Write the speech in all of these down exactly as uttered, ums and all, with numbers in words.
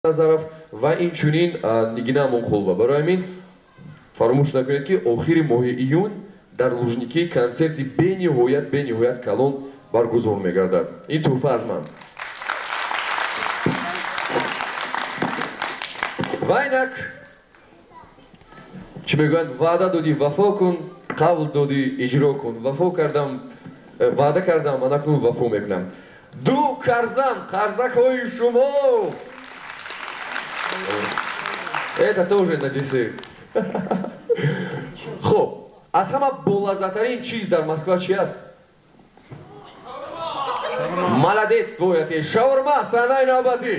Назаров ва инчунин Нигина Монхолова. Барои ҳамин фаромӯш накунед ки охири моҳи июн дар Лужники консерти бениҳоят бениҳоят калон баргузор мегардад. Ин тӯҳфа аз ман. Ва инак чӣ мегӯянд, ваъда додӣ вафо кун, қавл додӣ иҷро кун. Вафо кардам, ваъда кардам, ман акнун вафо мекунам. Ду карзан қарзакҳои шумо. Это тоже на десерт. Хоб, аз ҳама болаззатарин чиз дар Москва чи аст? Молодец твой отец. Шаурма, санаи навбатӣ.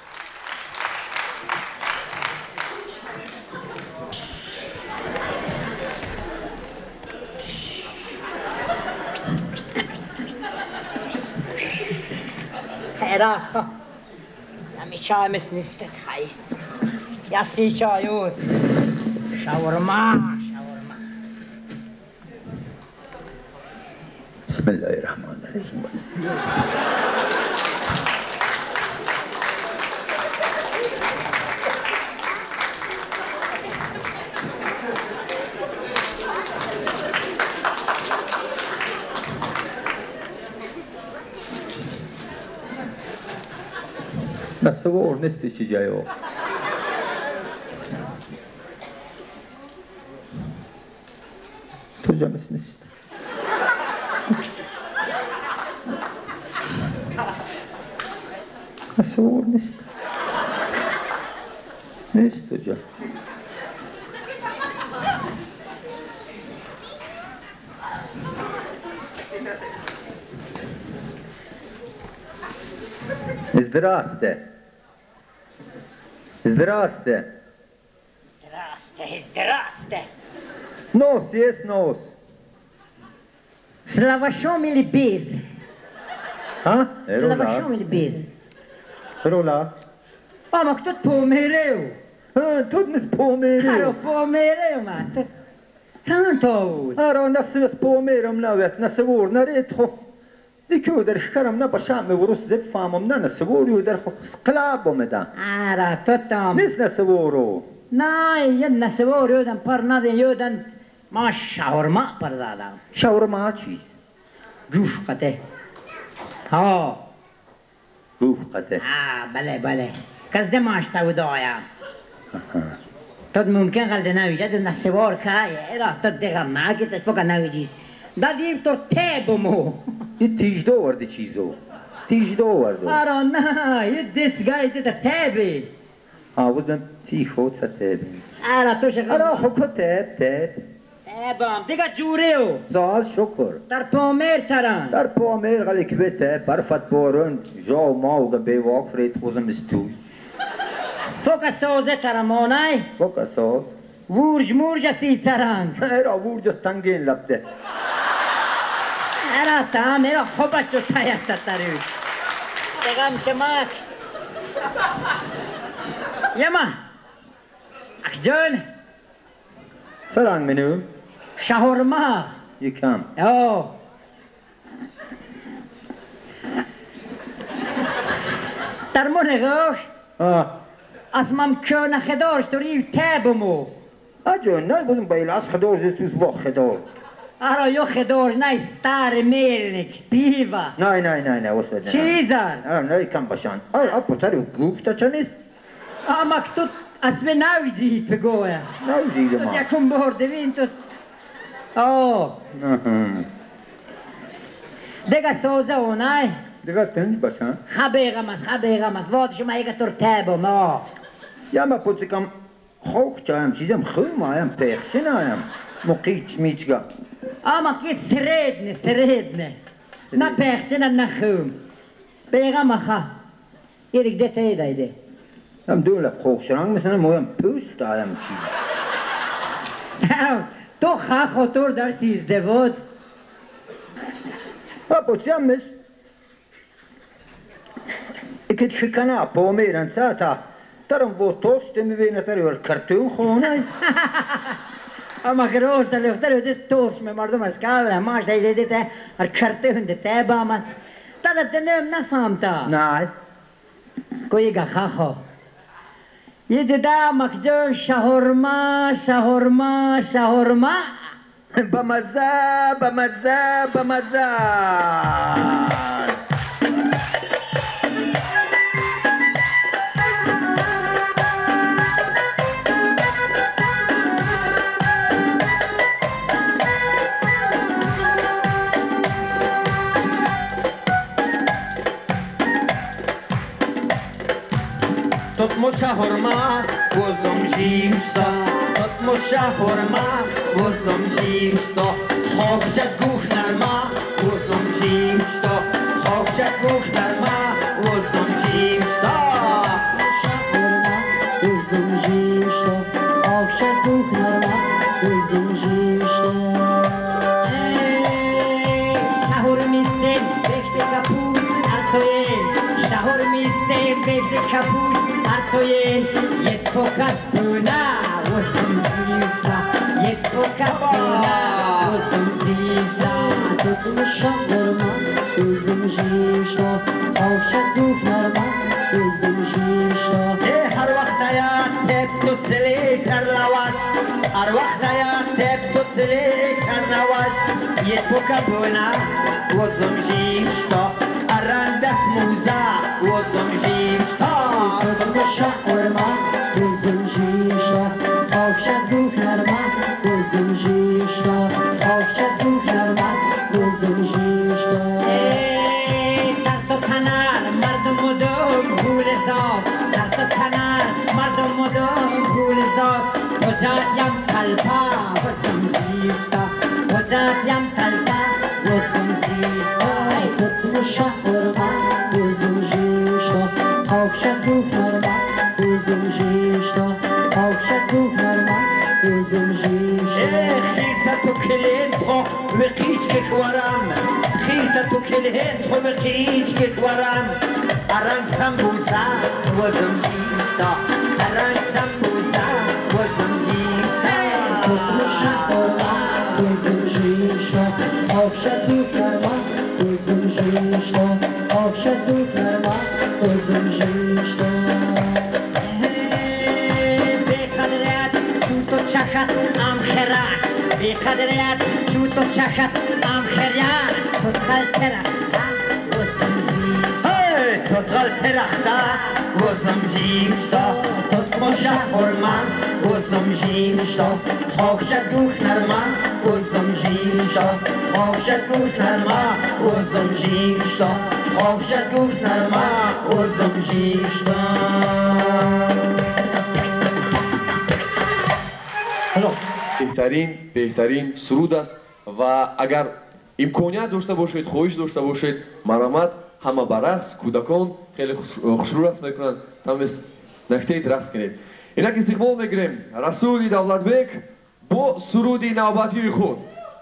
Раха, намечаемся нестет хай. Я сейчас шаурма, шаурма. Бисмиллахир-рахманир-рахим. Насвор нести чиҷаё. Ту ҷамес нест. Насвор нест. Нест ту ҷа. Здрасте. Здрасте. Здрасте, здрасте. Нос есть нос. С лавашом или без? А? С лавашом или без? Рула. Мама, кто померил? А, тут мы спомерил. Харо померил, ма. Танто. Аро насвес померил навет, насвор наретхо. دیکو در شکرم نباشم ورس زب فهمم نه نسووری در خلاب بومدن. آره تو تام. نیست نسوورو. نه یه نسووری یودن پر ندین یودن ما شاورما پر دادم. شاورما چی؟ جوش قطع. ها. جوش قطع. آه بله بله. کس دماش سودایا. تو ممکن غلط نویجد نسوار که ایرا تو دیگر نگی تو فکر نویجیست. دادیم تو تبمو. یه تیج دو ورده چیزو. تیج دو ورده. آره نه یه دستگاهی دیده تبی. آه بودم تی خود سه تب. آره تو شکر. آره خود تب تب. تبم دیگه جوریو. زال شکر. در پامیر تران. در پامیر غلی که بته برفت بارون جا ما و به واقع فرید خوزم استوی. فوق سازه ترمانه. فوق ساز. ورج مرج سی تران. ایرا ورج استنگین لبده. ایرا تام ایرا خوبه شو تایت تتریو. دگم شماک. یما. اکجون. فرنگ منو. شاورما. یکم. اوه. ترمونه گوش. آه. اسمم کن خداش توری تبمو. آجون نه بودم باید از خداش دستوس با خداش. آره یو خداش نه ستار میلنیک پیوا. نه نه نه نه واسه نه. چیزان. آه نه کم باشن. آه آپ پسری گوشت چنیست. آه مکتوب اسم نویجید بگویا. نویجید ما. یکم بردوین تو. آه. دیگه سوزه اونای. دیگه تنج باشن. خبیغمت خبیغمت واد شما ایگه تر تبو ما. یا ما پوچی کم خوک چایم چیزم خوم آیم پیخچه نایم. مقیچ میچگا. آما که سردنه سردنه. نه پیخچه نه نه خوم. بیغم خواه. یه دیگه دیت ایده ایده. هم دون لب خوک شرانگ مثلا مویم پوست آیم چیز. تو خواه خطور در چیزده بود. ها پوچی هم مثل. اکت شکنه پامیرن ساعتا. ترم و توست میبینه تریور کرتون خونه. اما گروز دلیفتر دیست توست می مردم از کابره ماش دیده دیده هر کرتون دیده بامد تا دنیم نفهمتا نه کوی گخاخو یه دیده مکجا شهرما شهرما شهرما بمزه بمزه بمزه Tutmo şahurma, gözüm jimsta. Tutmo şahurma, gözüm jimsta. Hoşça kuşlarma, gözüm jimsta. Hoşça kuşlarma, gözüm jimsta. Şahurma, gözüm jimsta. Hoşça kuşlarma, gözüm jimsta. Şahur mistem, bekte kapuz, artoyen. Şahur mistem, bekte kapuz. Artoyen, yet fokat buna, gözüm jimsta. Yet fokat buna, gözüm jimsta. Tutma şahurma, gözüm jimsta. Hoşça kuşlarma, gözüm jimsta. هر وقت hayat hep tu sili şarlavaz. Her وقت hayat hep tu sili şarlavaz. Yet bu kabuna, gözüm jimsta. Arandas muza, gözüm jimsta. Tutma şahurma, gözüm jimsta. Hoşça kuşlarma, gözüm jimsta. Hoşça kuşlarma, gözüm jimsta. Tarto kanar, mardum modum, gule zor. Tarto kanar, mardum modum, gule zor. Hocam yam talpa, gözüm jimsta. Hocam yam talpa, gözüm jimsta. Tutma şahurma, gözüm jimsta. Hoşça kuşlarma, gözüm jimsta. Hoşça kuşlarma, gözüm jimsta. خيطة كلين خو وقيش كورام خيطة كلين خو وقيش كورام أران سمبوسا وزم جيستا أران سمبوسا وزم جيستا Tutma şahurma, gözüm jimsta. Hoşça kuşlarma, gözüm jimsta. Hoşça kuşlarma, gözüm jimsta. بقدرت چوتو چخت ام خراش بقدرت چوتو چخت ام خراش تو خل طرف وزم جیمستا توتال ترختا وزم جیمستا توت مشا هرمان وزم جیمستا خوشا دوش نرما وزم جیمستا خوشا دوش نرما وزم جیمستا خوشا دوش نرما وزم جیمستا беҳтарин беҳтарин суруд аст ва агар имконият дошта бошед хоҳиш дошта бошед марҳамат ҳама ба рақс кӯдакон хеле хушрӯ рақс мекунанд тамес нактаи рақс кунед инак истиқбол мегирем расули давлатбек бо суруди навбатии худ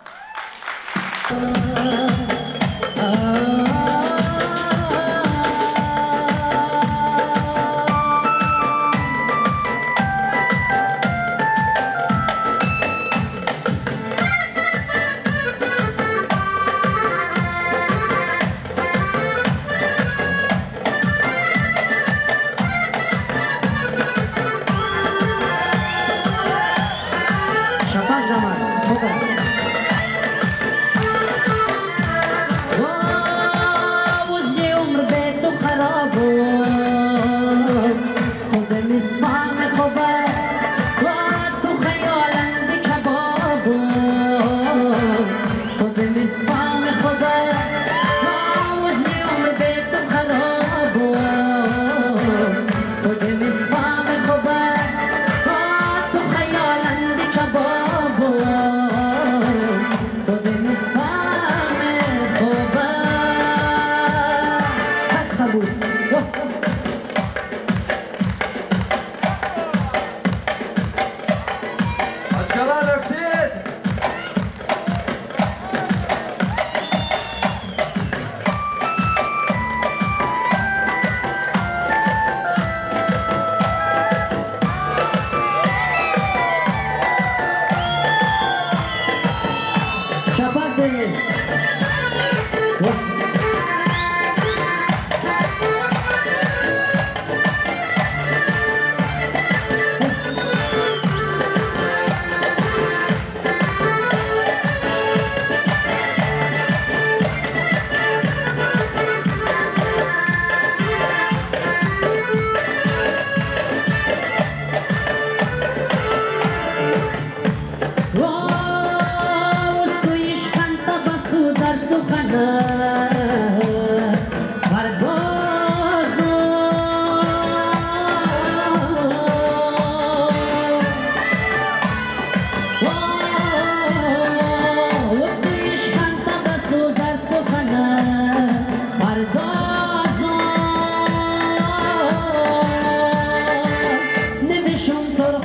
شفاق داماد خوبه وزي عمر بيته خراب خود مسمام خوبه تو خیال اندی کباب خود مسمام خوبه وزي عمر بيته خراب خود مسمام خوبه تو خیال اندی کباب خود مسمام خوبه حق بود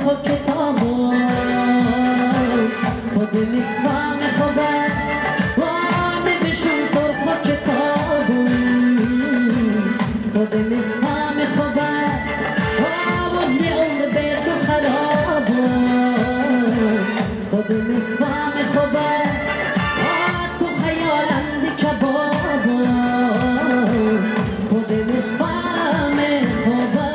خود کتابو تو به مسوام خوبه وانه بشون تو خود کتابو تو به مسوام خوبه آواز یه عمر به تو خرابو تو به مسوام خوبه تو خیالند کبابو تو به مسوام خوبه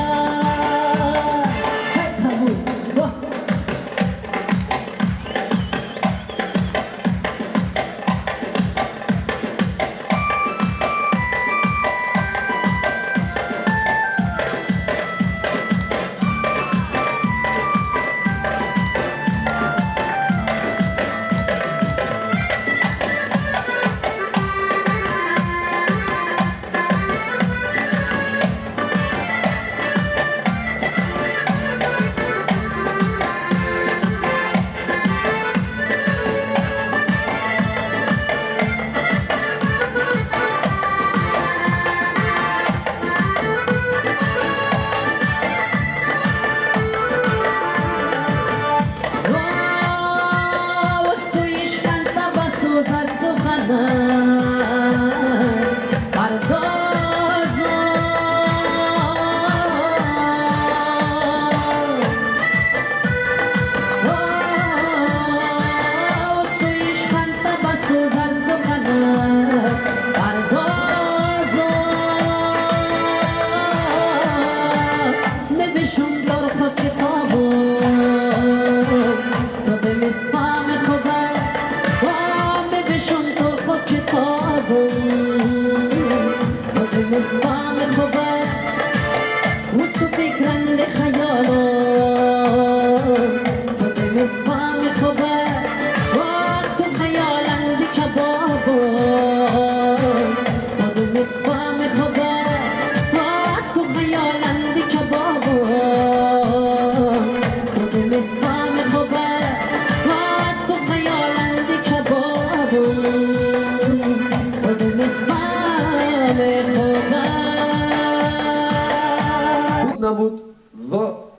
نبود و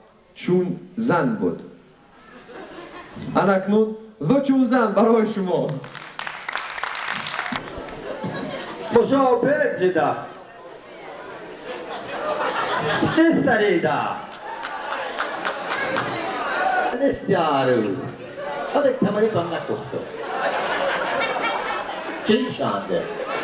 چون زن بود. اکنون و چون زن برای شما. مشابه جدا نستریدا نستیارو آدک تماری کام نکوفتو چی شانده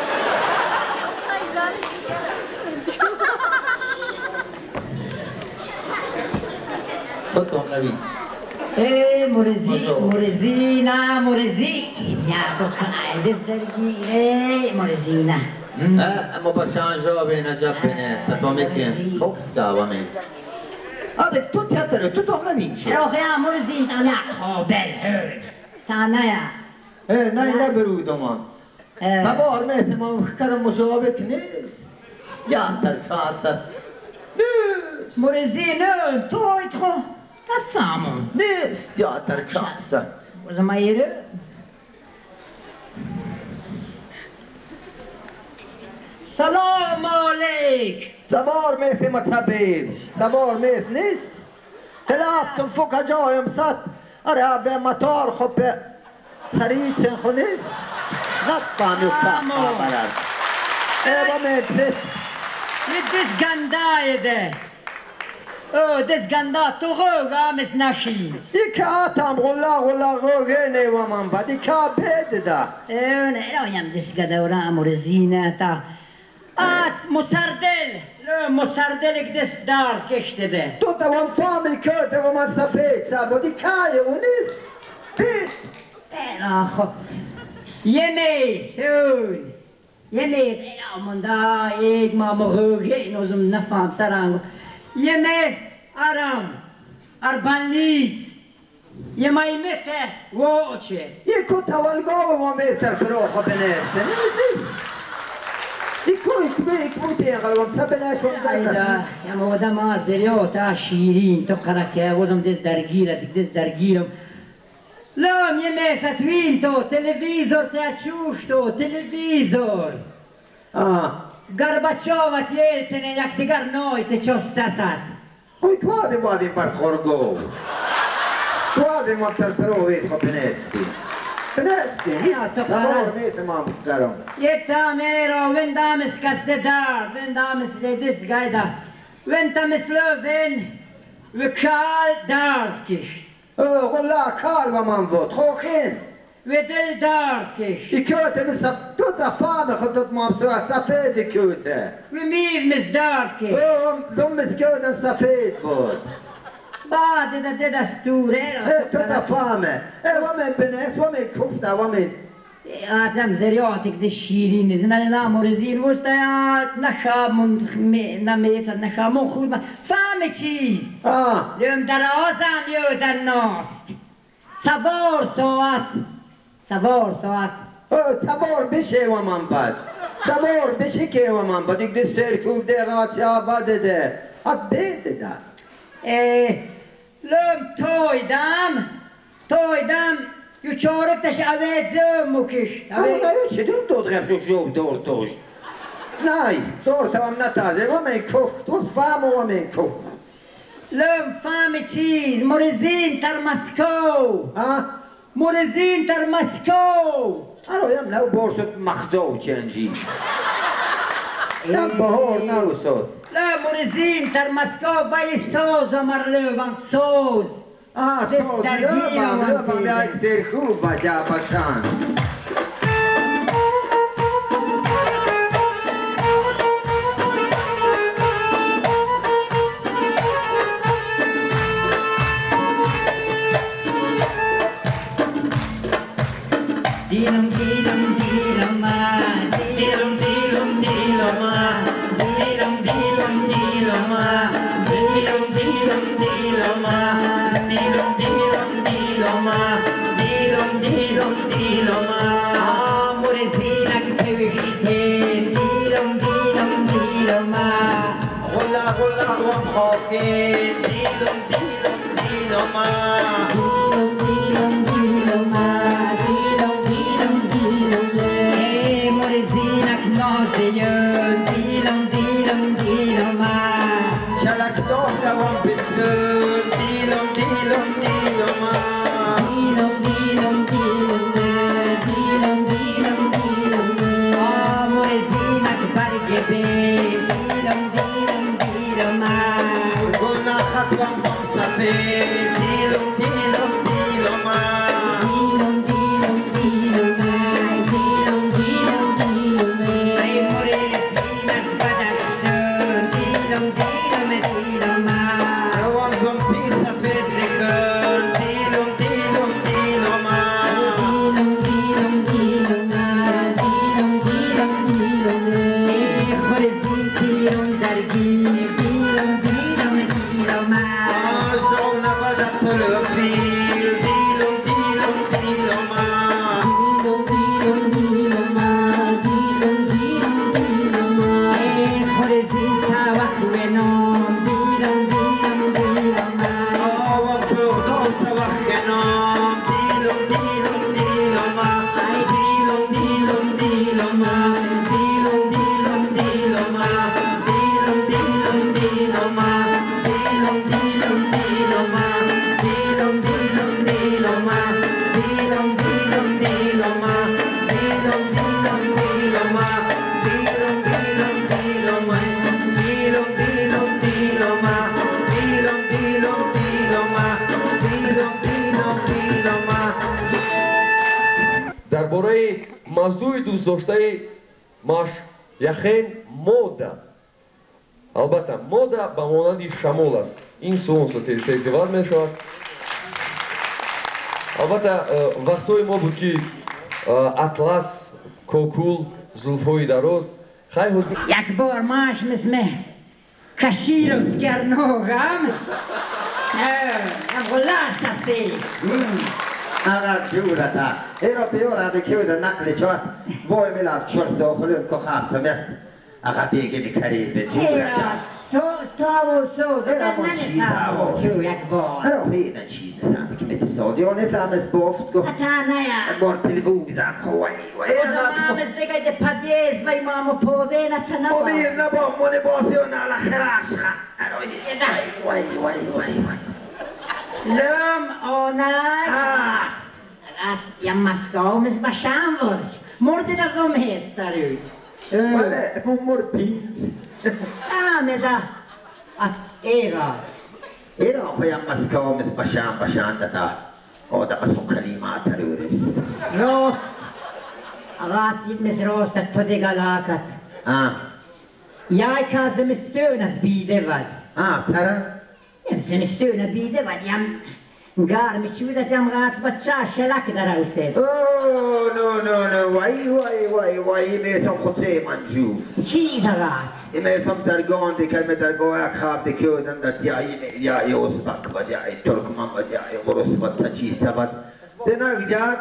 خودتون نبین ای مرزی مرزی نه مرزی یا بکنه دست درگیره مرزی نه اما با شانجا بین عجب بینه ستوا میکن افتا و من آدک تو تیاتره تو تو نبین چه روخی ها مرزی تا نه قابل هر تا نه یا نه نه برودمان سبار میفهمم کدام مشابه نیست یا ترکاسه نیست مرزی نه توی خو تفهمون نیست یا ترکاسه وزما یرو سلام علیک سبار میفهمم تبید سبار میفهم نیست تلابتون فوق جایم ست اره به مطار خب به سریعتن خو نیست نفهمی و تفهم برد ایبا میتسیست یه دست گندای ده او دست گندا تو خوگا مس نشین یکی آتام غلا غلا غوگه نیوه من بد یکی بید ده اون ایرایم دست گندا ورا مرزینه تا آت مسردل لو مسردل یک دست دار کشته ده تو دوام فامی کرده و من سفید سبودی کای او نیست بید ایرا خب یه میر اون یه میر ایرا مندا ایک ما مغوگه اینوزم نفهم سرانگو یه میر آرام اربانیت یه مایمته ووچه یکو تولگاه و ما میتر پروخو بنیسته نیزی یکو یکو یکو بوتی اقلقم تا بنیشون ایلا یا مودم آزریو تا شیرین تو قرکه وزم دست درگیره دیگ دست درگیرم لام یه میکتوین تو تلویزور تا چوش تو تلویزور آه گربچاوت یلتنه یک دیگر نویت چست سد Oj, kvar det var din parkorgo. Kvar det var per provet på penesti. Penesti, tamor vet man karam. Yetamero, vendames kastedar, vendames ledis gaida. Ventames löven, vekal darkish. Oh, kolla kall vad man var, tråkigt. Vedel darkish. I köte med så tota fame خطط ما بسوا سفید köte. Vemiv mis darkish. Oh, de med köten safed var. Ba, det där, det där stora Eh, tota fame. Eh, vad med benes, vad med kofta, vad med Atam zeriatik de shirin, de nale namorizin, wusta ya nashamun namet nashamun khud fame cheese. Ah, Lum darazam yo dar nost. Savar saat. Savar saat. oh, tabor بشه و من بد. tabor بشه که و من بد. یک دستر کوف دقات یا بد ده. ات بده ده. Eh, lum toydam. Toydam. Ju çoruk taşı avet zömukiş. اما نه چه دو دو درف تو جو دور توش. نه، دور تمام نتازه. و من کوف. توس فهم و من کوف. Lum fame cheese, morizin tar Moskov. آه. Morizin tar Moskov. الو یم نو بورست مخدو چنجی. یم بهار نو سود. Lum morizin tar Moskov, bay soz amar lövan soz. آه سوز لبم لبم به اکسر خوب بجا بچان. Dilum dilum diluma, dilum dilum diluma, dilum dilum diluma, dilum dilum diluma, dilum dilum diluma, dilum dilum diluma. Amurezinak teviştin, dilum dilum diluma. غلا غلا و خاکین. Dilum dilum diluma. Dilum dilum diluma, dilum dilum diluma. Ey murezinak naziyun, dilum dilum diluma. چلک داه دوام بستر. دیلم دیلم دیلما. Dilum dilum diluma, dilum dilum diluma. Amurezinak bargebe, dilum dilum diluma. گلنا خطوام خم سفید. دیلم دیلم دیلما. Dilum dilum diluma, dilum dilum diluma. Ay murezinak badakşun, dilum dilum diluma. روان زنبی سفید رکن. دیلم دیلم دیلما. Dilum dilum diluma, dilum dilum diluma. Ey murezin tirun dargi, dilum dilum diluma. آزدون نبدت تلفیل. دیلم دیلم دیلما. Dilum dilum diluma, dilum dilum diluma. Ey murezin tavakvenon, dilum dilum diluma. آوان بغداد توخنام. دیلم دیلم دیلما. دیلم دیلم دیلما. دیلم دیلم دیلما. دیلم دیلم دیلما. دیلم دیلم دیلما. دیلم دیلم دیلما. دیلم دیلم دیلما. دیلم دیلم دیلما. دیلم دیلم دیلما. دیلم دیلم دیلما. دیلم دیلم دیلما. دیلم دیلم دیلما. дарбораи мавзӯи дӯстдоштаи маш яхен мода. албатта мода ба монанди шамол аст. ин солнце тез тез иваз мешавад. албатта вақтҳои мо буд ки атлас, кокул, зулфҳои дароз хай Jak bor masz myśmy Kasirovski nogam. Jag lascia sig. آقا جورتا ایرا بیارده که در نقل چات بای ملاف چرت داخلون که خفتمه آقا بیگه میکرید به جورتا Så stav och så, så Era den är mochila, stav och oh. tjo, jak bor. ایرا خیلی چیز ندارم که stadion frammes på ofta. Atanaja. Bor televizor på. Oza mame stegaj de padez, vaj mamo povena čanava. ومين نبغى منبوسيون على خراشخة. وي وي وي وي. Lum onaj. Ah. Att jag maskar med smashan vårds. Morde där de hästar ut. ولا مور بيت. Ja, men da. Att era. إيه أخو يا مسكوا مس بشان بشان ده. أو ده مسكوا كلمات تروريس. Ros. Rats gitt mis ros att ta det galakat. آه. Jag kan som stön att bide vad. آه ترى. Jag som stön att bide vad. Jag gar mig tjuda att jag rats batcha shelak där uset. أوه نو نو نو واي واي واي واي ميتهم خطي منجوف. Cheese rats. ميتهم درجون دي كلمة درجوها خاب دي كيو دن يا يا يوسبك بدي يا تركمان بدي يا غرس بتشيش تبت. دنا جات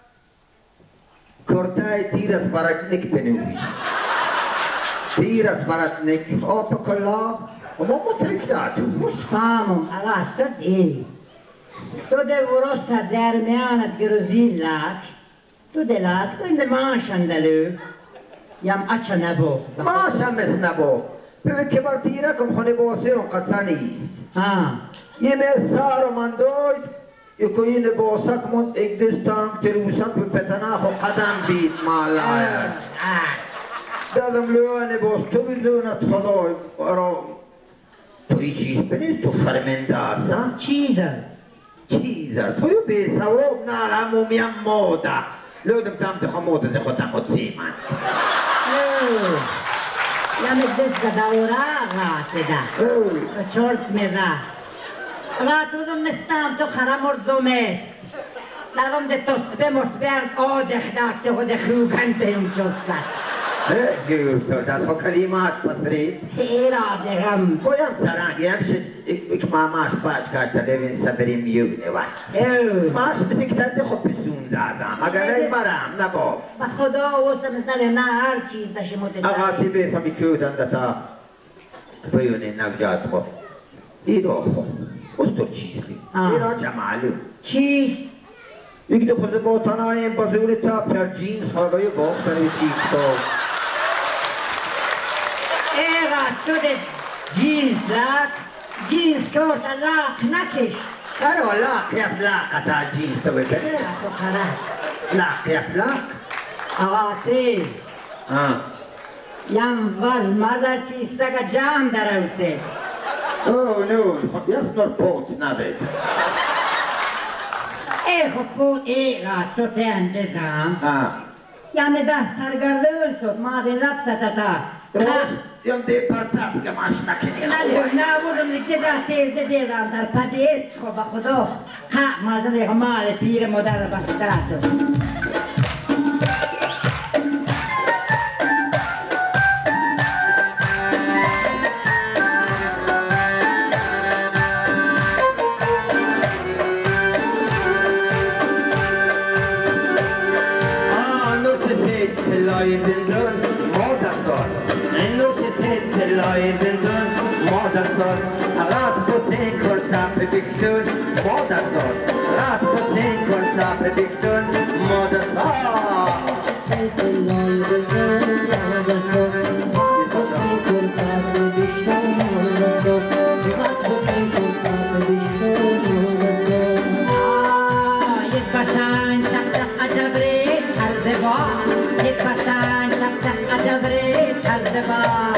كورتاي تيرس براتنيك بنوي. تيرس براتنيك أو بكلا وما مفرش داتو. Mos famum, alas, tot ei. Tot de vorosa dermeanat grozin lak. Tot de lak, tot in de manshan de lu. Jam accia nabo. ما شمس نبوف. بيك كبرتيركم خلي بوسيون قد سنيس. Ha. يميل صار من دويد يكوين بوسك من إقدستان تروسان ببتناخو قدم بيت مالايا. Ah. دادم لواني بوس تو بزونت خداي ورا توی چیز بنیست تو فرمنداسا Cheese. چیزر توی بیسواب نارمو میم مودا لودم تام تخوا مودا زی خودم و زیمان Oh. Jam ett deska daura rat da. Chort me da. Rat uzum mestam to kharamor domes. Darum de tosbe mosbert odech dak to de khugante um chossa. Gud, das har kalimat pasri. Era de ram. Koyam sarang, yam shit ik mamash pach kasta devin saberim yuvne wa. Oh. Mash bisiktar de khop bisun dadam. Agar ay baram nabof. با خدا وستم مثل نه هر چیز داشته متداری. آقا بیت همی کودن دتا فیونه نگجات خو. ایرو خو. استر چیزی. ایرو جمالو. چیز؟ یک دو خوزه باتنایم بازور تا پر جینز هاگای باختن و چیک تا. ایرا سود جینز لاک. جینز کورت لاک نکش. ارو لاک یس لاک تا جینز تو ببینه. تو خرا. لاک یس لاک. آقا تی. آه. یم واز مازر چیز سگا جام دروسه. اوه نو. یس نور پوت نبید. ای خب بود ایرا تو تنده زم. آه. یم ده سرگردول سود ما دین لبسه تا. یم دی پرتات که ماش نکنی. نه نه بودم دیگه ده تیز ده دیدم در پدیست خب با خدا. ها مازن دیگه مال پیر مادر بستراتو. Leidenden Modersson En noche sitter leidenden Modersson Rat på tekortappe Victor Modersson Rat på tekortappe Victor Modersson Sitter leidenden Modersson Rat på tekortappe Victor Modersson Rat på tekortappe Victor Modersson Ah, yet bashan chak chak ajabre tarzeba yet bashan chak chak ajabre tarzeba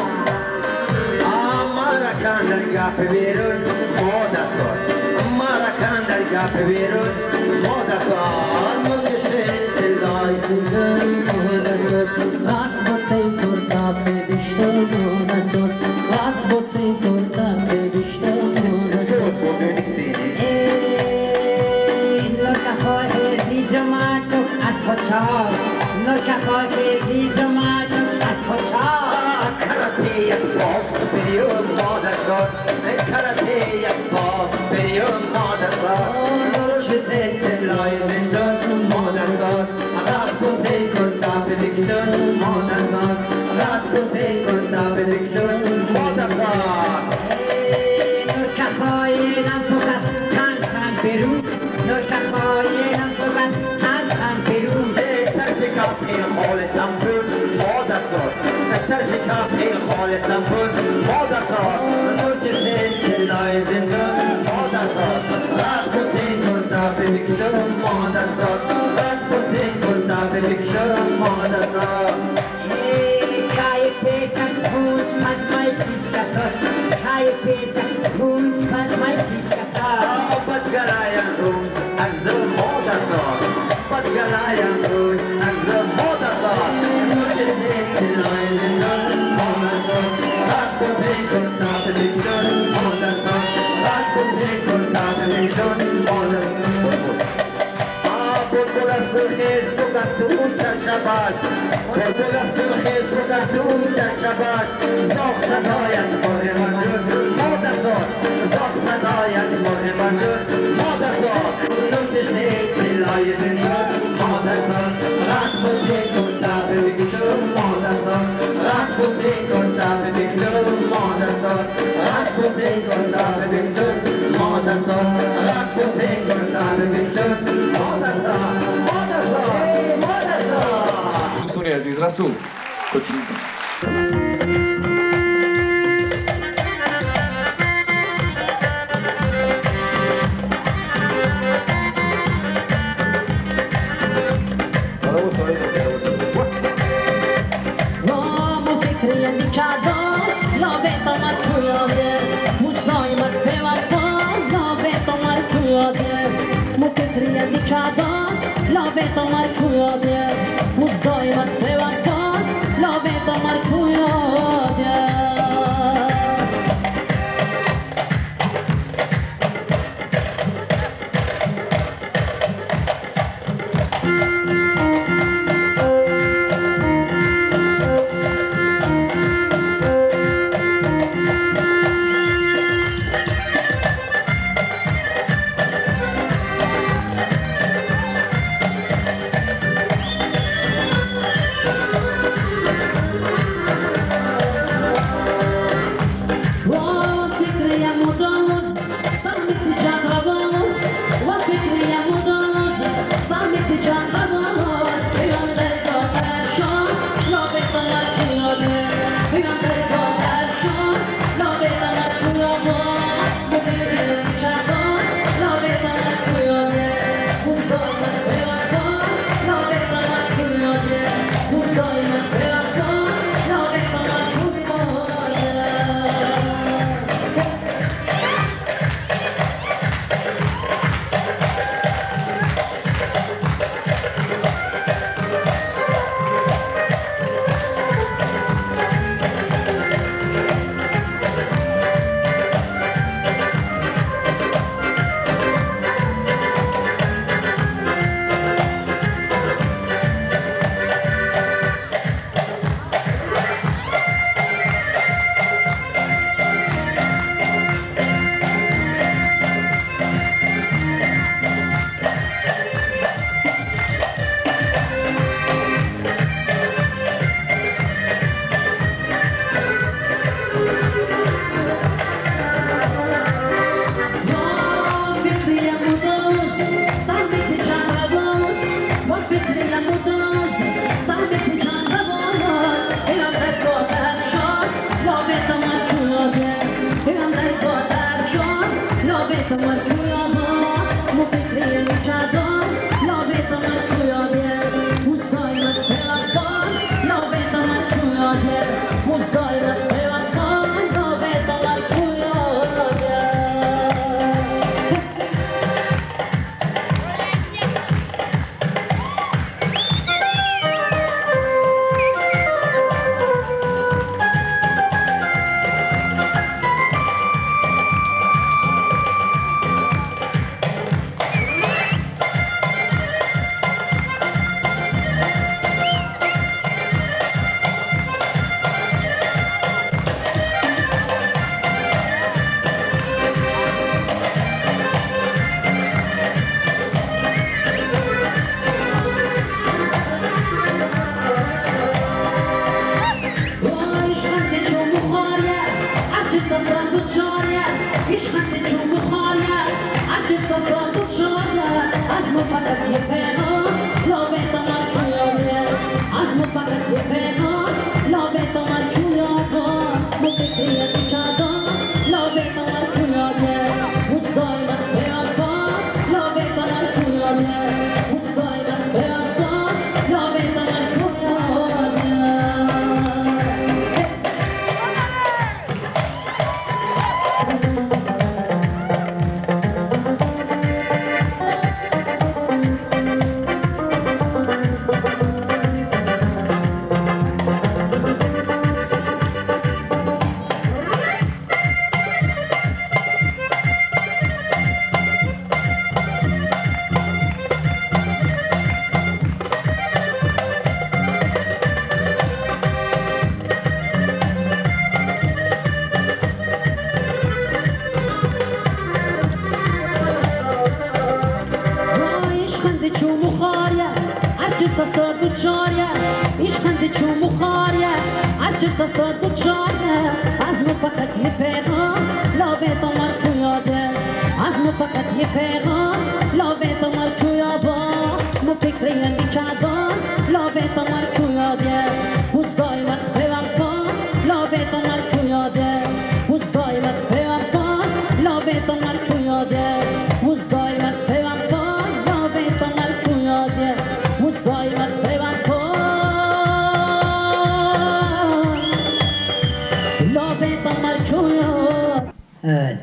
Amara kandar gape verun Modersson Amara kandar gape verun Modersson Noche sitter leidenden Modersson Rat på tekortappe Victor Modersson Rat på tekortappe Victor Modersson nur ka khoir di jamacho as khochar nur ka khoir di jamacho as khochar Karate jak boss period Modersson Karate jak boss period Modersson Noche sitter leidenden Modersson Rat på tekortappe Victor Modersson Rat på tekortappe Victor Modersson nur ka khoir am fokat kan kan peru nur ka تفعیل خالصم کن مادر ساد نوچ سیل لای زندان مادر ساد رست کن سین کن تفعیل بکشم مادر ساد رست کن سین کن تفعیل بکشم مادر ساد Kaj pieczak, bądź pan malciszka sor. Kaj pieczak, bądź pan malciszka sor. Podgalajan róż, aż do moda sod. Podgalajan róż, aż do moda sod. Nuty zykty lojny nol, moda sod. Raczko zykon taty wykdon, moda sod. Raczko zykon taty wykdon, moda sod. Porbolas kulches sokatun dar shabat Porbolas kulches sokatun dar shabat Zog sadayat mohe manjur moda sod Zog sadayat mohe manjur moda sod Nunche zeyte laye dinur moda sod Ratzko zekon tabe viktur moda sod Ratzko zekon tabe viktur moda sod Ratzko zekon tabe viktur moda sod Ratzko zekon tabe viktur moda sod دوستان عزیز رسول Uomo fikri indicato, lo vedo mal cuore, musnoi mal pevato, lo vedo mal cuore. Mo fikri indicato, lo vedo mal cuore, musnoi mal pevato, lo vedo mal cuore. As mo pagat je peno, lo vedo mal تصاد و چاریه عشقند چون بخاریه عجب تصاد و چاریه از ما فقط یه پیغام لابه تمر کو یاده از ما فقط یه پیغام لابه تمر کو یابا ما فکر یعنی کردان لابه تمر کو یاده روزای وقت پیوم پا لابه تمر کو یاده روزای وقت پیوم پا لابه تمر کو یاده روزای وقت پیوم پا لابه تمر کو یاده روزای وقت پیوم پا لابه تمر کو یاده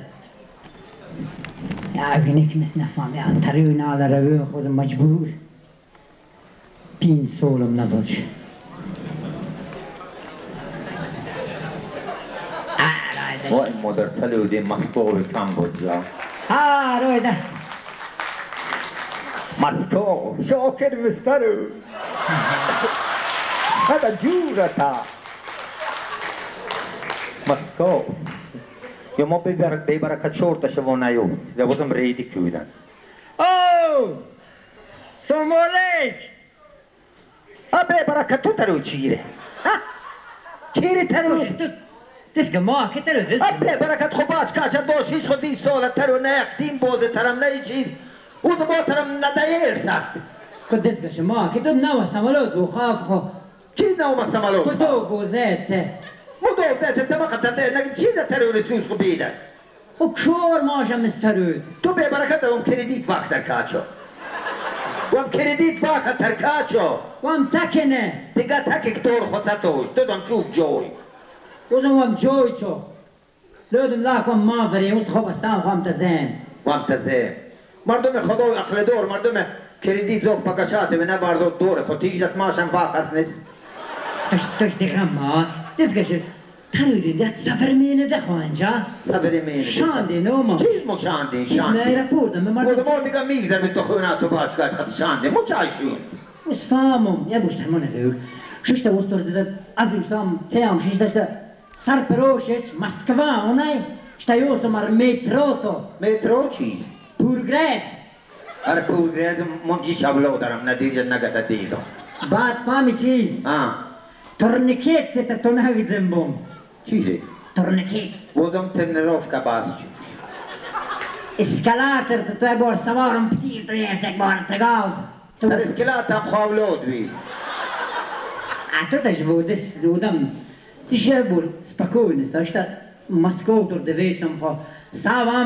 Ja, ik niks mis nefam. Ja, terug na de revue خود مجبور. پین سولم نبودش. وای مادر تلوده مسکو کم بود یا ها روی ده. مسکو شاکر مسترو هذا جورتا مسکو یا ما ببرکت شورت شو نیو یا بازم ریدی کودن Oh! Somolik! آبه برکت تو ترو چیره چیره ترو Det ska maka till det. آبه برکت خوبات کاش دوشیش خود وی سال ترو نه اقتیم بازه ترم نه چیز او ما ترم ندهیر سد Kod det ska maka. Du nava samolot och khav kho. چیز نو ما سمالو Kod du godete. مدو ذات انت ما قد تبدا انك چیز ترو رسوس خوبیده Och kör maja mistarud. تو به برکت هم کردیت وقت در کاچو وام کردیت وقت در کاچو Wam takene. دیگه تکیک دور خود ستوش تو دم چوب جوی Uzum wam joycho. Lödum lakom maveri ust khoba sam kham tazem. وام تزه مردم خدا اخل دور مردم کردیت زوب پکشاته و نبردو دور خود تیجت ماشم وقت نیست Tash tash de gamma. Det ska ske. Tarudi det safarmene de khanja. صبری مینه Shandi no ma. چیز مو شاندی Ismay شاندی rapporta med مردم mardum. ما میگم میگذر به تو خونه تو باش کاش خط شاندی مو چایشون Us famum. Ja bush tamone hur. Shishta ustor det azim sam team shishta sar peroshes Moskva onay. Shta yo samar metroto. مترو چی؟ Purgret. اره پودره منجی شبلو دارم ندیجه نگه دیدم Bad fami cheese. آه Torniket te tonavi zembom. چیزی؟ Torniket. بودم تنروف که باز چی Eskalator te tu bor savarum ptir to jesek bor te gav. Tu در اسکلات هم خوابلود بی a tu tash vodes ludam. Ti shebur spokojno, sa šta Moskov tur de vesam po savam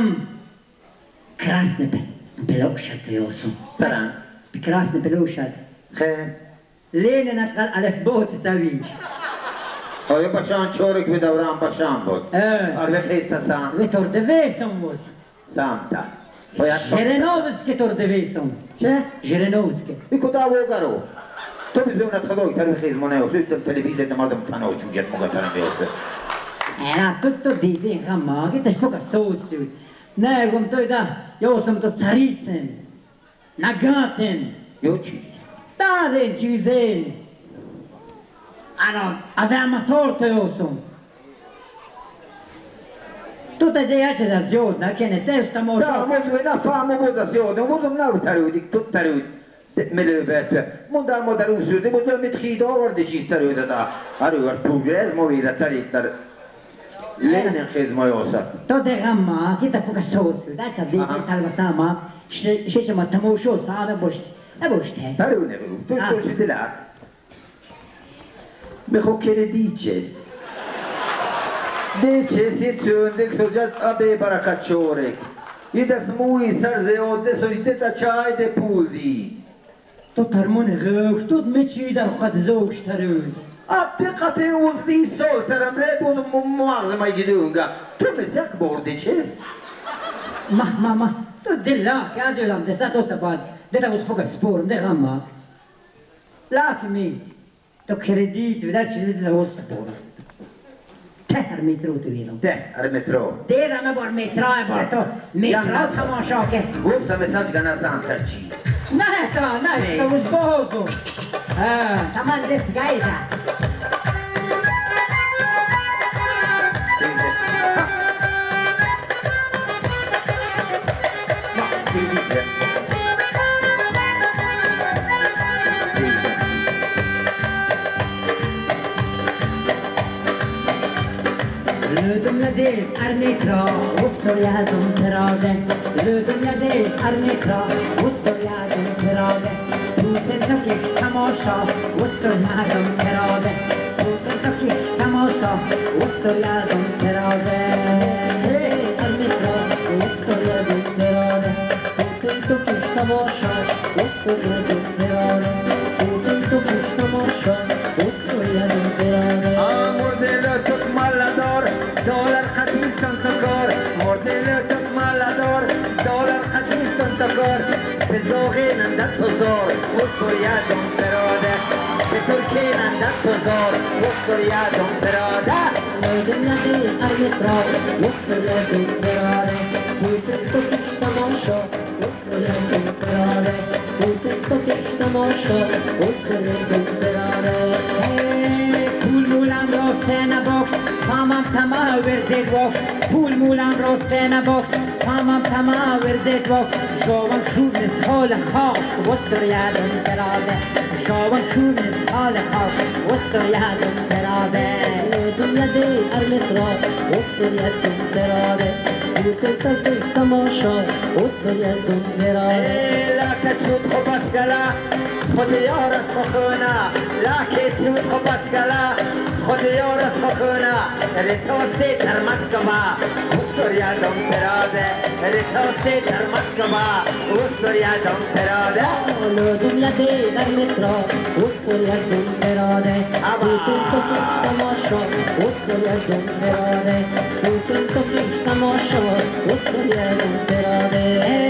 krasne peloshat yosu. سران Krasne peloshat. خیر Lenin atkal alef bot tavish. آیا باشان چورک به دوران باشان بود Eh. آره خیست سام Ve tur de vesam vos. سام تا باید Jerenovski tur de vesam. چه؟ Jerenovski. ای کدا وگرو تو بیزونت خدای تر خیز منه و سویتم تلویزیت مردم فنو چوگت مگه ترم بیسه Era tutto di di gamma, che te foca sosu. Ne gum to da, yo sam to tsaritsyn. Nagaten. یو چی؟ Da den chizen. Ano, amator to yo sam. Tu te de yache da zjod, na kene testa mo دا sho. موضوع نه فهم بود از یاد موضوع نه ترودی تو ترود ملوبت من در مادر اون سوده بود میت خیدا ورده چیز تروده دا آره ور پروگرس مویده ترید در لین خیز ما یوسف To de gamma, che te foca sosu. Da cha di Aha. talva sama. Sheshe ma tamo sho sa bosh. E bosh te. ترونه بگو تو آه. تو چی دلت میخو کردیچس دیچسی چون دیک سوجت آبه برکت چورک یه دست موی سر زیاده سویده تا چای ده پول دی تو ترمون غوش تو می چیز رو خد زوش ترود. آب دقت اون دی سال ترم ره بود موازم ای جدونگا تو مسک برده چیز ما ما ما تو دلا که از یادم دسته توست باد دتا وز فوق سپورم ده غمات لاکی می تو کردیت و در چیزی دتا وز سپورم تهر میترو تو بیرم ده اره مترو دیره ما بار میترای بار تو میترا تماشا که گفتم مساج گناه سانتر چی نه تا نه تو وز بازو تمام دست گایده del armitra och storia de terade Lödumja del armitra och storia de terade Tuten toki tamasha och storia de terade Tuten toki tamasha och storia de terade Armitra och storia de terade Tuten toki tamasha och storia de terade Tuten toki tamasha och storia de terade مردلتك مالدار دولار قديم تنتكر مردلتك مالدار دولار قديم تنتكر بزوغين عندك تزور وستر يدهم برادة بتركين عندك تزور وستر يدهم برادة Lödumja del armitra och storia de terade Tuten toki tamasha och storia de terade Tuten toki tamasha och storia de terade پول مولم راسته نباخت تمام تمام ورزید باخت پول مولم راسته نباخت تمام تمام ورزید باخت شاون شور نسخال خاش وستر یادم براده شاون شور نسخال خاش وستر یادم براده Lödumja del armitra och storia de terade Tuten toki tamasha och storia de terade لا كتشوت خبط قلا خد يارت خخونا لا كتشوت خبط قلا خد يارت خخونا رسوستي در مسكبا وستر يدهم براده رسوستي در مسكبا وستر يدهم براده Lödumja del armitra och storia de terade Tuten toki tamasha och storia de terade Tuten toki tamasha och storia de terade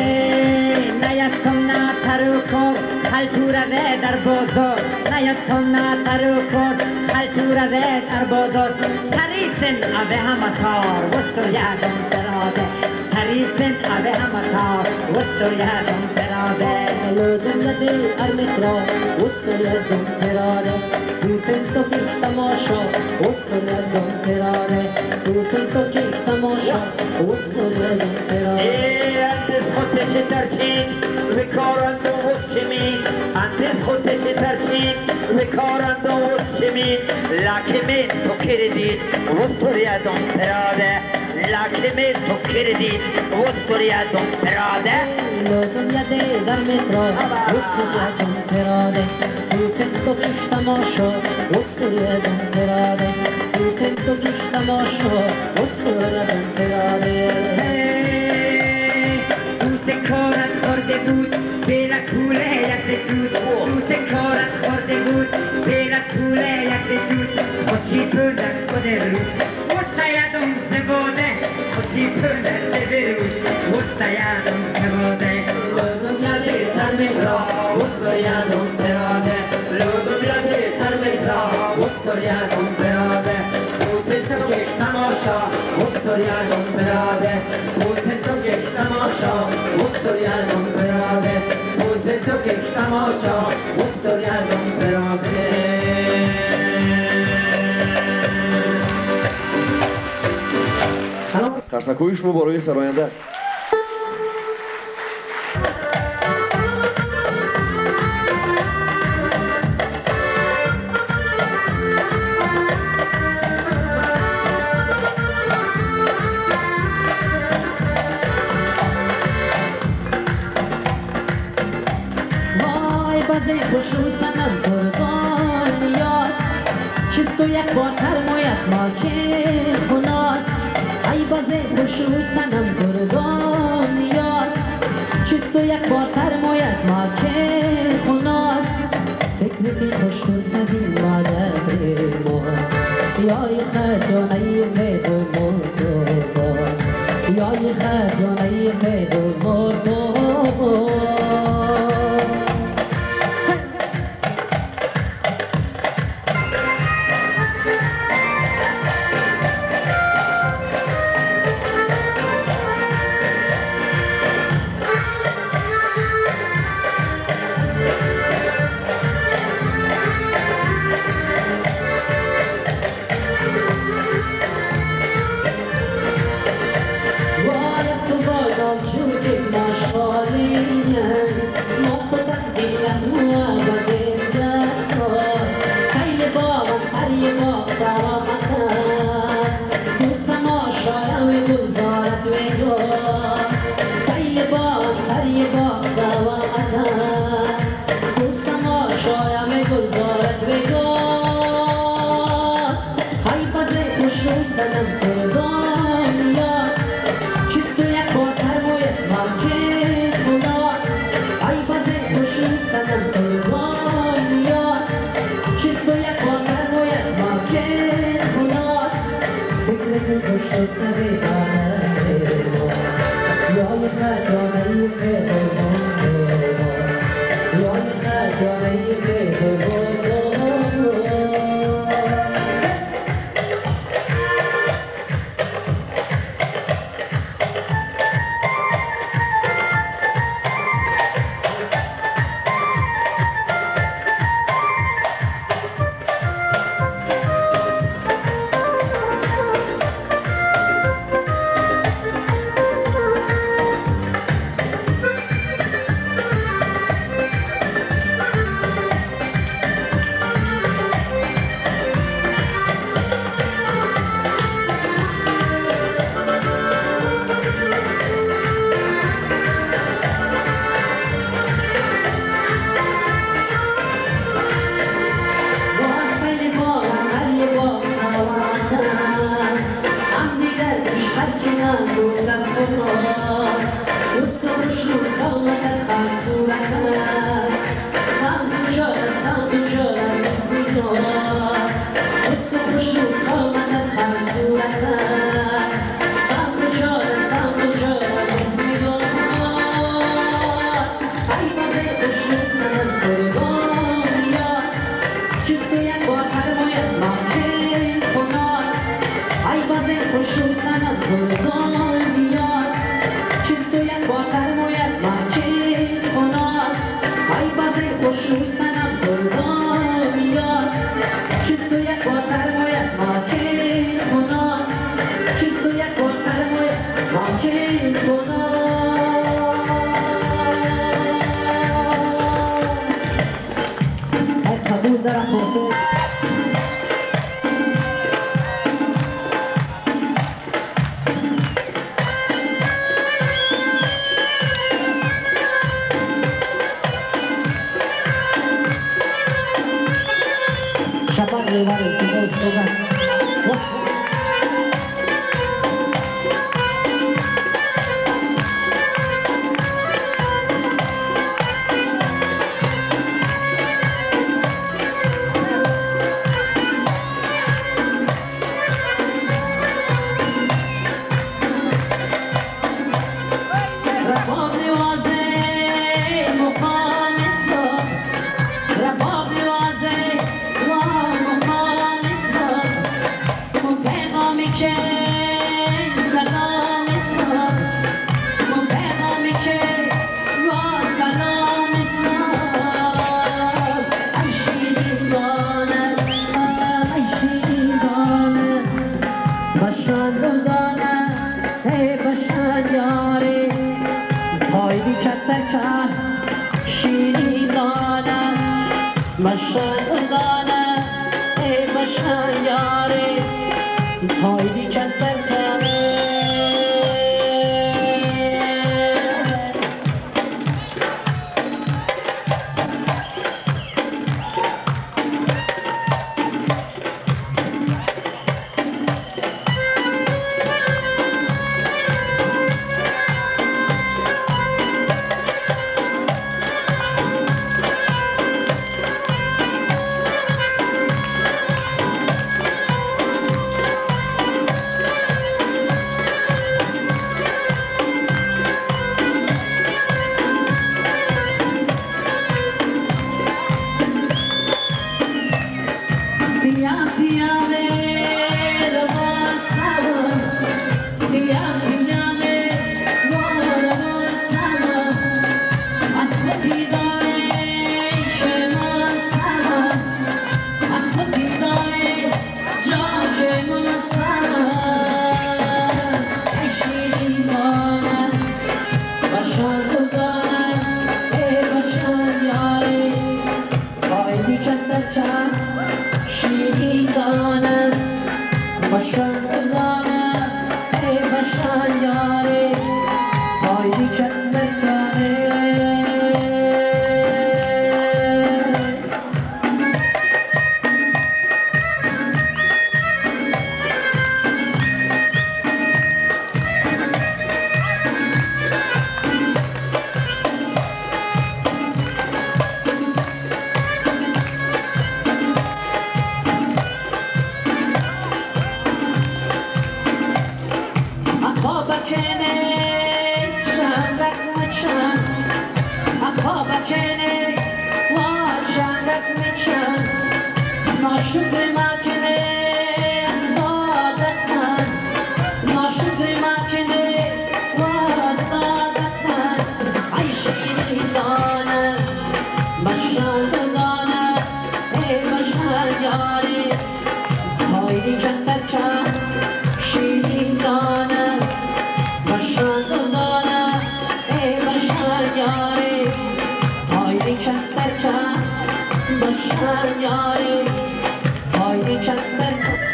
نیتون نه ترو کن خلطوره و در بازار نیتون نه ترو کن خلطوره و در بازار سریسن اوه همه تار وستر یادم براده سریسن اوه همه تار وستر یادم براده Lödumja del armitra och storia de terade Tuten toki tamasha och storia de terade Tuten toki tamasha och storia de terade انت خودش ترچین و کارند و چمین انت خودش ترچین و کارند و چمین لکمین تو کردید وستر یادم براده لکمین تو کردید وستر یادم براده Lödumja del armitra och storia de terade Tuten toki tamasha och storia de terade Tuten toki tamasha och storia de terade دوست کارت خورده بود بیلا کوله یک بچود دوست کارت خورده بود بیلا کوله یک بچود خوچی پولت کده برود مستیدم زباده خوچی پولت برود مستیدم زباده Lödumja del armitra och storia de terade Lödumja del armitra och storia de terade Tuten toki tamasha och storia de terade Tuten toki tamasha och storia de terade Tuten toki tamasha och storia de terade тарсакҳои шумо барои сароянда وای بازه خوشو سنم قربان نیاز چیست و یک بار ترمایت ما که خوناست ای بازه خوشو سنم قربان نیاز چیست و یک بار ترمایت ما که خوناست فکر که خوشتون زدیم مادر ما یای خجانه مهد و مرد یای خجانه مهد و مرد وای سوالم جوجی نشو هر یه باغ سوادن دوستم آشایم گذارت بگاز های بازه خوشو سنم قربانیاست چیست تو یک بار ترمایت ممکن خداست های بازه خوشو سنم قربانیاست چیست تو یک بار ترمایت ممکن خداست فکرت خوشو سنه یای خجانه که بگم یای خجانه که بگم Haydi kendine ناشکر مکنه استادتن ناشکر مکنه و استادتن ای شیرین دانه بشان دانه ای بشان یاری هایدی چندر چند شیرین دانه بشان دانه ای بشان یاری هایدی چندر چند بشان یاری هایدی چندر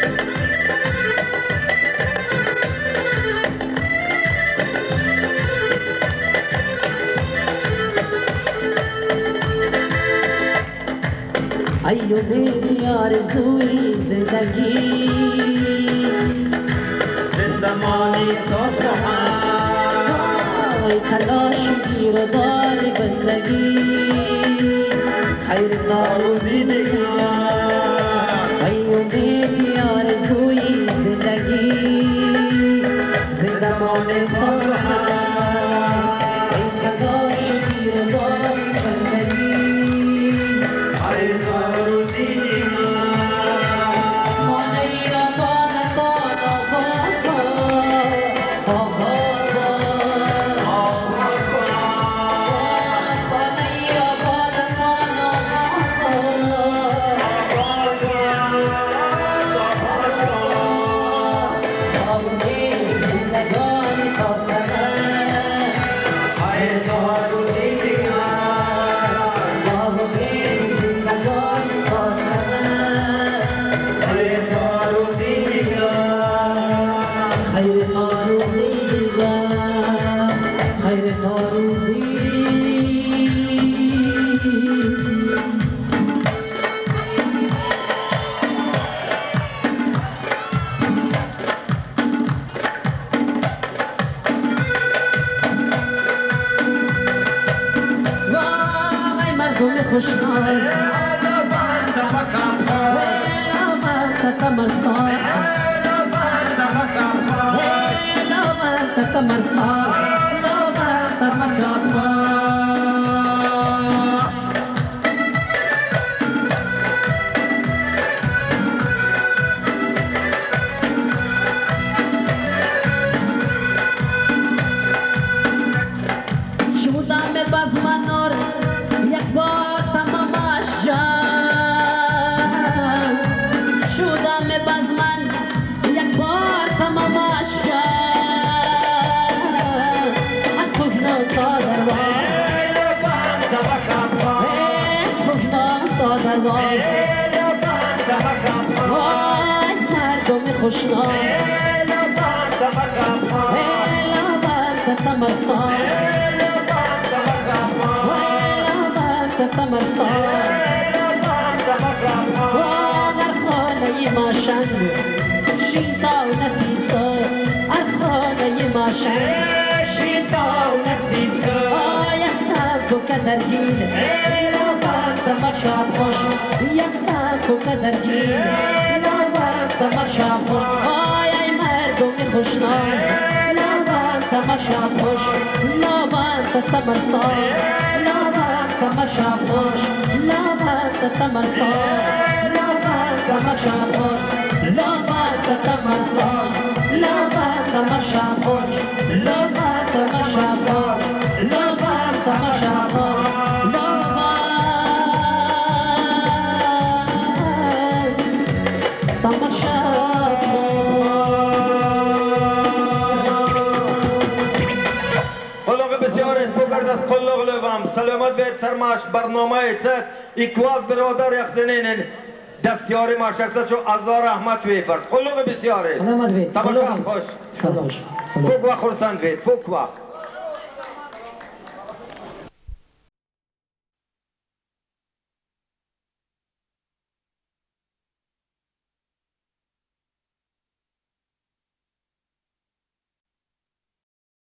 ایو بیدی آرزوی زندگی زندمانی تو سهر ای تلاش گیر و دار بندگی خیر روزی دنیا ایو بیدی آرزوی زندگی زندمان تو سهر ای تلاش گیر و دار بندگی خوشناز تمرساز تمرساز شودم باز منور یک بار تمامش جان شودم باز من یک بار تمامش جان از خوشنام تا درواز از خوشنام تا درواز وای مردم خوشنام لبند تمرساز تمرساز و در خانه ماشن شیتا و نسیم سر در خانه ماشن شیتا و نسیم سر آی اسنب و کدرگیل لبند تمرشاب خوش اسنب و کدرگیل لبند تمرشاب خوش آی ای مردم خوشناز لبند تمرشاب خوش لبند تمرساز تماشا خوش لبند تمرساز لبند تماشا خوش لبند تمرساز لبند تماشا خوش لبند تماشا خوش لبند تماشا خوش لبند تماشا سلامت و ترماش برنامه ایت اکواز برادر یخزنین دستیاری ماشرت چو ازار احمد ویفرد قلوق بسیاره سلامت وید طبقه خوش خوش فوق و خورسند وید فوق وقت